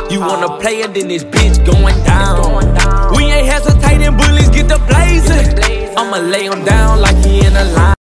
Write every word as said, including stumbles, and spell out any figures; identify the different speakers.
Speaker 1: You wanna play it, then this bitch going down. We ain't hesitating, bullies get the blazing. I'ma lay him down like he in a line.